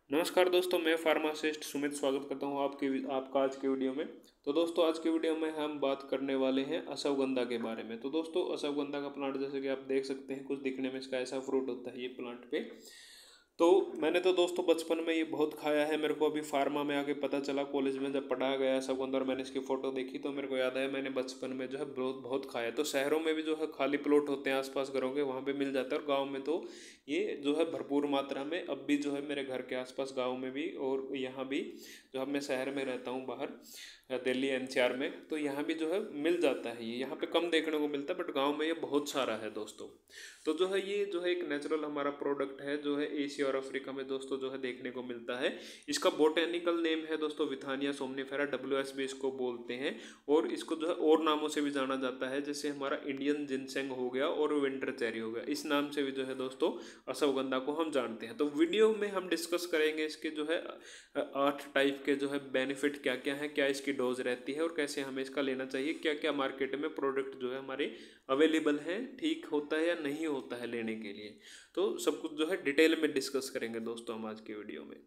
नमस्कार दोस्तों, मैं फार्मासिस्ट सुमित स्वागत करता हूँ आपका आज के वीडियो में। तो दोस्तों, आज के वीडियो में हम बात करने वाले हैं अश्वगंधा के बारे में। तो दोस्तों, अश्वगंधा का प्लांट जैसे कि आप देख सकते हैं, कुछ दिखने में इसका ऐसा फ्रूट होता है ये प्लांट पे। तो मैंने तो दोस्तों बचपन में ये बहुत खाया है। मेरे को अभी फार्मा में आके पता चला, कॉलेज में जब पढ़ा गया अश्वगंधा और मैंने इसकी फ़ोटो देखी तो मेरे को याद आया मैंने बचपन में जो है बहुत बहुत खाया। तो शहरों में भी जो है खाली प्लॉट होते हैं आसपास घरों के, वहाँ पे मिल जाता है। और गाँव में तो ये जो है भरपूर मात्रा में अब भी जो है मेरे घर के आसपास गाँव में भी और यहाँ भी, जो अब मैं शहर में रहता हूँ बाहर दिल्ली एनसीआर में, तो यहाँ भी जो है मिल जाता है। ये यहाँ पे कम देखने को मिलता है बट गांव में ये बहुत सारा है दोस्तों। तो जो है ये जो है एक नेचुरल हमारा प्रोडक्ट है, जो है एशिया और अफ्रीका में दोस्तों जो है देखने को मिलता है। इसका बोटेनिकल नेम है दोस्तों विथानिया सोमनिफेरा, WS भी इसको बोलते हैं। और इसको जो है और नामों से भी जाना जाता है, जैसे हमारा इंडियन जिनसेंग हो गया और विंटर चेरी हो गया। इस नाम से भी जो है दोस्तों अश्वगंधा को हम जानते हैं। तो वीडियो में हम डिस्कस करेंगे इसके जो है 8 टाइप के जो है बेनिफिट क्या क्या हैं, क्या इसकी डोज रहती है और कैसे हमें इसका लेना चाहिए, क्या क्या मार्केट में प्रोडक्ट जो है हमारे अवेलेबल हैं, ठीक होता है या नहीं होता है लेने के लिए। तो सब कुछ जो है डिटेल में डिस्कस करेंगे दोस्तों हम आज की वीडियो में।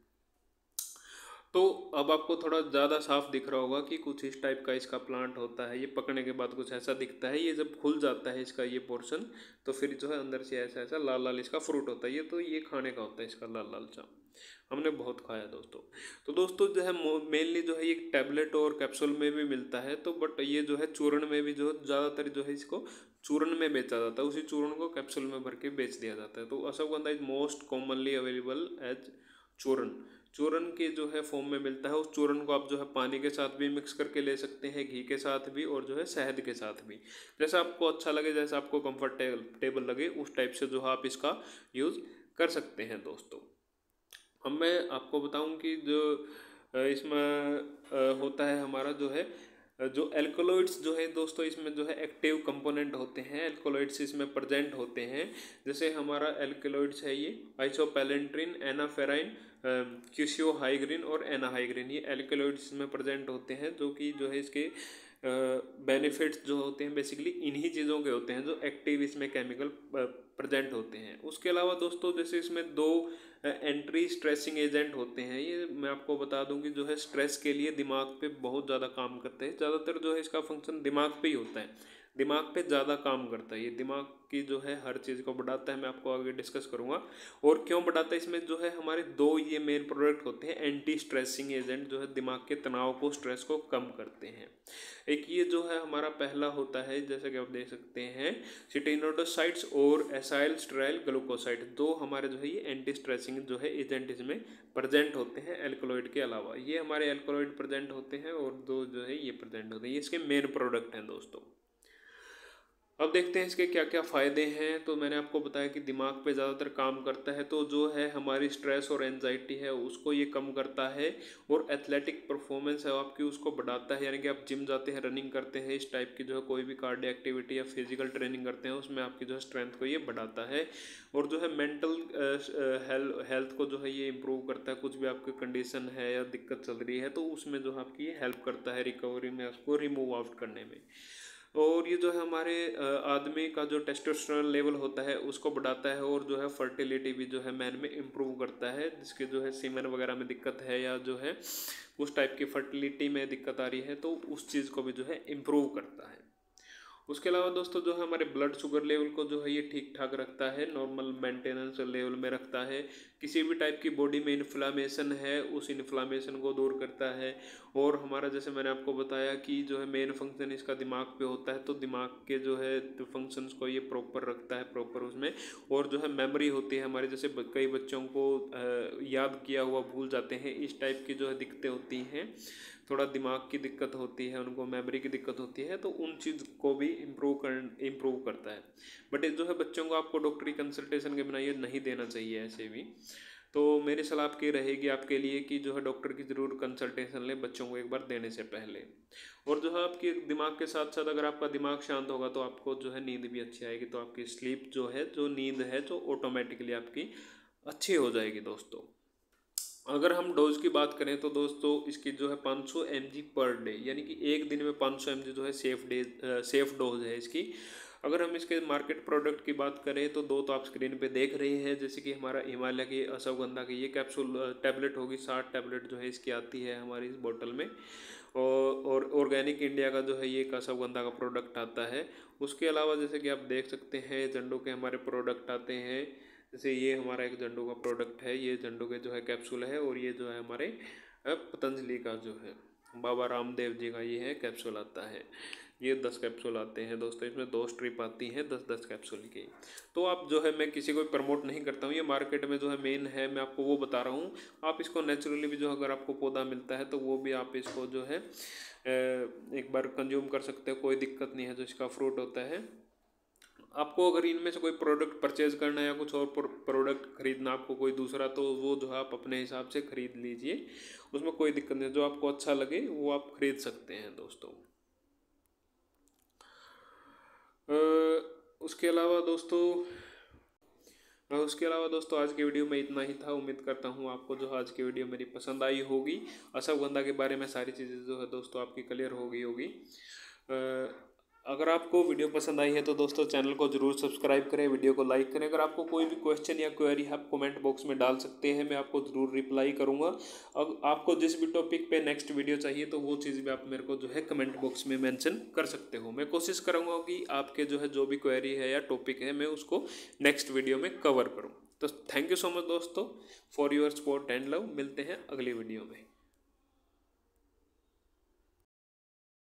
तो अब आपको थोड़ा ज़्यादा साफ दिख रहा होगा कि कुछ इस टाइप का इसका प्लांट होता है। ये पकने के बाद कुछ ऐसा दिखता है। ये जब खुल जाता है इसका ये पोर्शन, तो फिर जो है अंदर से ऐसा ऐसा लाल लाल इसका फ्रूट होता है। ये तो ये खाने का होता है इसका लाल लाल सा। हमने बहुत खाया दोस्तों। तो दोस्तों जो है मेनली जो है ये टैबलेट और कैप्सूल में भी मिलता है। तो बट ये जो है चूर्ण में भी जो ज़्यादातर जो है इसको चूर्ण में बेचा जाता है। उसी चूर्ण को कैप्सूल में भर के बेच दिया जाता है। तो ashwagandha is most commonly available as churna. चूर्ण के जो है फॉर्म में मिलता है। उस चूर्ण को आप जो है पानी के साथ भी मिक्स करके ले सकते हैं, घी के साथ भी और जो है शहद के साथ भी, जैसा आपको अच्छा लगे, जैसा आपको कंफर्टेबल लगे उस टाइप से जो है आप इसका यूज़ कर सकते हैं दोस्तों। अब मैं आपको बताऊं कि जो इसमें होता है हमारा जो है जो एल्कोलॉइड्स जो है दोस्तों, इसमें जो है एक्टिव कंपोनेंट होते हैं, एल्कोलॉइड्स इसमें प्रेजेंट होते हैं। जैसे हमारा एल्कोलॉइड्स है ये आइसोपेलेंट्रिन, एनाफेराइन, क्यूसियोहाइग्रिन और एनाहाइग्रिन, ये एल्कोलॉइड्स में प्रेजेंट होते हैं, जो कि जो है इसके बेनिफिट्स जो होते हैं बेसिकली इन्हीं चीज़ों के होते हैं, जो एक्टिव इसमें केमिकल प्रेजेंट होते हैं। उसके अलावा दोस्तों जैसे इसमें दो एंट्री स्ट्रेसिंग एजेंट होते हैं। ये मैं आपको बता दूं कि जो है स्ट्रेस के लिए दिमाग पे बहुत ज़्यादा काम करते हैं। ज़्यादातर जो है इसका फंक्शन दिमाग पे ही होता है, दिमाग पे ज़्यादा काम करता है। ये दिमाग की जो है हर चीज़ को बढ़ाता है, मैं आपको आगे डिस्कस करूँगा और क्यों बढ़ाता है। इसमें जो है हमारे दो ये मेन प्रोडक्ट होते हैं, एंटी स्ट्रेसिंग एजेंट, जो है दिमाग के तनाव को, स्ट्रेस को कम करते हैं। एक ये जो है हमारा पहला होता है, जैसे कि आप देख सकते हैं, सिटिनोडोसाइड्स और एसाइल स्टेराइल ग्लूकोसाइड, दो हमारे जो है ये एंटी स्ट्रेसिंग जो है एजेंट इसमें प्रेजेंट होते हैं एल्कोलॉइड के अलावा। ये हमारे एल्कोलॉइड प्रेजेंट होते हैं और दो जो है ये प्रेजेंट होते हैं। ये इसके मेन प्रोडक्ट हैं दोस्तों। अब देखते हैं इसके क्या क्या फ़ायदे हैं। तो मैंने आपको बताया कि दिमाग पे ज़्यादातर काम करता है, तो जो है हमारी स्ट्रेस और एंजाइटी है उसको ये कम करता है। और एथलेटिक परफॉर्मेंस है आपकी उसको बढ़ाता है, यानी कि आप जिम जाते हैं, रनिंग करते हैं, इस टाइप की जो है कोई भी कार्डियो एक्टिविटी या फिजिकल ट्रेनिंग करते हैं, उसमें आपकी जो है स्ट्रेंथ को ये बढ़ाता है। और जो है मेंटल हेल्थ को जो है ये इम्प्रूव करता है। कुछ भी आपकी कंडीशन है या दिक्कत चल रही है तो उसमें जो है आपकी ये हेल्प करता है रिकवरी में, उसको रिमूव आउट करने में। और ये जो है हमारे आदमी का जो टेस्टोस्टेरोन लेवल होता है उसको बढ़ाता है। और जो है फर्टिलिटी भी जो है मैन में इम्प्रूव करता है, जिसके जो है सीमेन वगैरह में दिक्कत है या जो है उस टाइप की फर्टिलिटी में दिक्कत आ रही है, तो उस चीज़ को भी जो है इम्प्रूव करता है। उसके अलावा दोस्तों जो है हमारे ब्लड शुगर लेवल को जो है ये ठीक ठाक रखता है, नॉर्मल मेंटेनेंस लेवल में रखता है। किसी भी टाइप की बॉडी में इन्फ्लामेशन है उस इन्फ्लामेशन को दूर करता है। और हमारा जैसे मैंने आपको बताया कि जो है मेन फंक्शन इसका दिमाग पे होता है, तो दिमाग के जो है फंक्शंस को ये प्रॉपर रखता है, प्रॉपर उसमें। और जो है मेमोरी होती है हमारी, जैसे कई बच्चों को याद किया हुआ भूल जाते हैं, इस टाइप की जो है दिक्कतें होती हैं, थोड़ा दिमाग की दिक्कत होती है, उनको मेमोरी की दिक्कत होती है, तो उन चीज़ को भी इम्प्रूव करता है। बट जो है बच्चों को आपको डॉक्टरी कंसल्टेशन के बिना ये नहीं देना चाहिए ऐसे भी। तो मेरी सलाह आपकी रहेगी आपके लिए कि जो है डॉक्टर की ज़रूर कंसल्टेशन लें बच्चों को एक बार देने से पहले। और जो है आपकी दिमाग के साथ साथ अगर आपका दिमाग शांत होगा तो आपको जो है नींद भी अच्छी आएगी। तो आपकी स्लीप जो है, जो नींद है, जो ऑटोमेटिकली आपकी अच्छी हो जाएगी दोस्तों। अगर हम डोज की बात करें तो दोस्तों इसकी जो है 500 mg पर डे, यानी कि एक दिन में 500 mg जो है सेफ डोज है इसकी। अगर हम इसके मार्केट प्रोडक्ट की बात करें तो दो तो आप स्क्रीन पे देख रहे हैं, जैसे कि हमारा हिमालय की अश्वगंधा की ये कैप्सूल टैबलेट होगी, 60 टैबलेट जो है इसकी आती है हमारी इस बोतल में। और ऑर्गेनिक इंडिया का जो है ये एक अश्वगंधा का प्रोडक्ट आता है। उसके अलावा जैसे कि आप देख सकते हैं जंडू के हमारे प्रोडक्ट आते हैं, जैसे ये हमारा एक जंडू का प्रोडक्ट है, ये जंडू के जो है कैप्सूल है, और ये जो है हमारे पतंजलि का जो है बाबा रामदेव जी का ये है कैप्सूल आता है। ये 10 कैप्सूल आते हैं दोस्तों, इसमें 2 स्ट्रिप आती हैं 10-10 कैप्सूल की। तो आप जो है, मैं किसी को प्रमोट नहीं करता हूँ, ये मार्केट में जो है मेन है, मैं आपको वो बता रहा हूँ। आप इसको नेचुरली भी जो अगर आपको पौधा मिलता है तो वो भी आप इसको जो है एक बार कंज्यूम कर सकते हो, कोई दिक्कत नहीं है। जो इसका फ्रूट होता है, आपको अगर इनमें से कोई प्रोडक्ट परचेज करना है या कुछ और प्रोडक्ट खरीदना आपको कोई दूसरा, तो वो जो है आप अपने हिसाब से खरीद लीजिए, उसमें कोई दिक्कत नहीं है। जो आपको अच्छा लगे वो आप खरीद सकते हैं दोस्तों। उसके अलावा दोस्तों आज की वीडियो में इतना ही था। उम्मीद करता हूँ आपको जो आज की वीडियो मेरी पसंद आई होगी। अश्वगंधा के बारे में सारी चीज़ें जो है दोस्तों आपकी क्लियर हो गई होगी। अगर आपको वीडियो पसंद आई है तो दोस्तों चैनल को जरूर सब्सक्राइब करें, वीडियो को लाइक करें। अगर आपको कोई भी क्वेश्चन या क्वेरी है आप कमेंट बॉक्स में डाल सकते हैं, मैं आपको ज़रूर रिप्लाई करूंगा। अब आपको जिस भी टॉपिक पे नेक्स्ट वीडियो चाहिए तो वो चीज़ भी आप मेरे को जो है कमेंट बॉक्स में मेंशन कर सकते हो। मैं कोशिश करूँगा कि आपके जो है जो भी क्वेरी है या टॉपिक है मैं उसको नेक्स्ट वीडियो में कवर करूँ। तो थैंक यू सो मच दोस्तों for your support and love. मिलते हैं अगली वीडियो में।